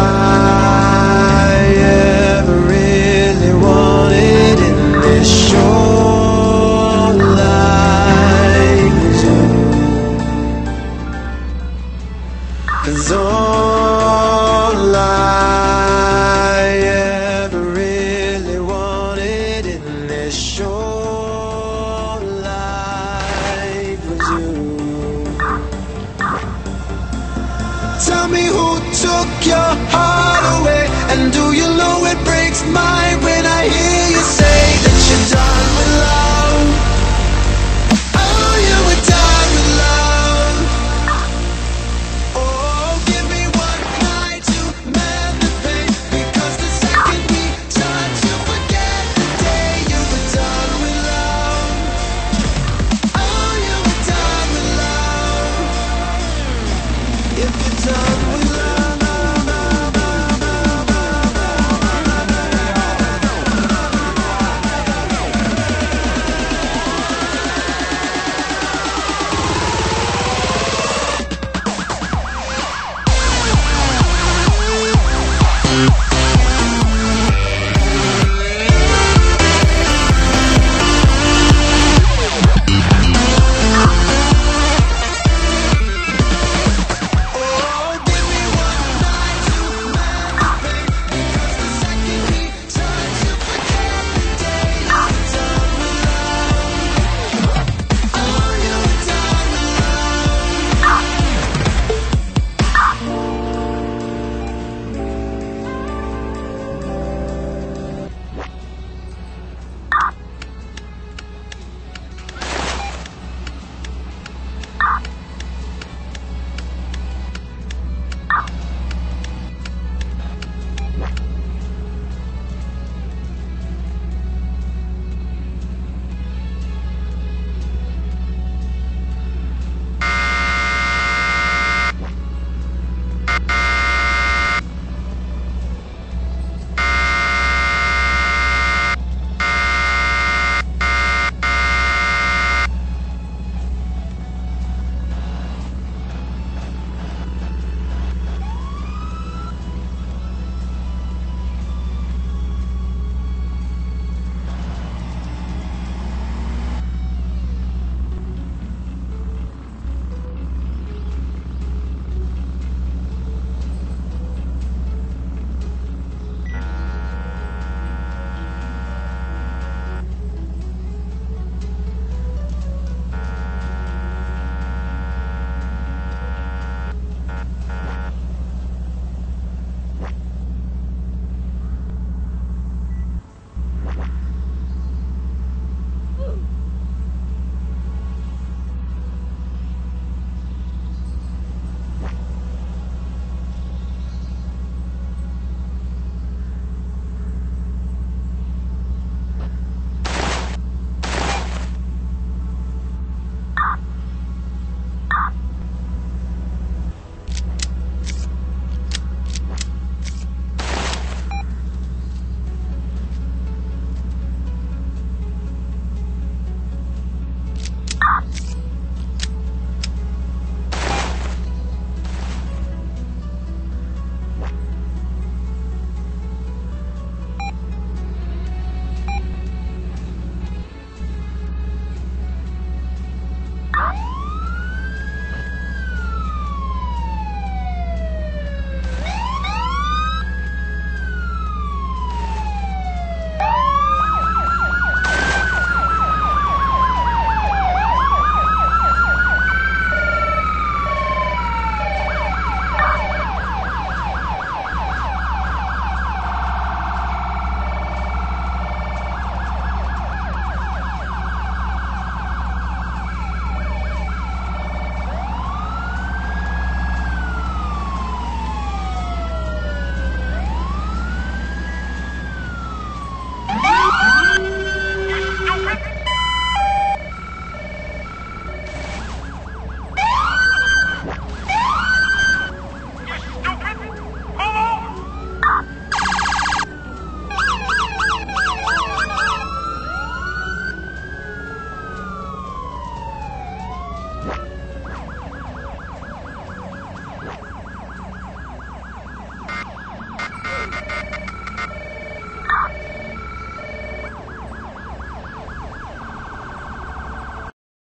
ever really wanted in this short life was you. 'Cause all I ever really wanted in this short life was you. Tell me who took your heart away, and do you know it breaks mine when I hear you say that you're done with love. Oh, you were done with love. Oh, give me one night to mend the pain, because the second we touch you forget the day you were done with love. Oh, you were done with love. If you're done with love,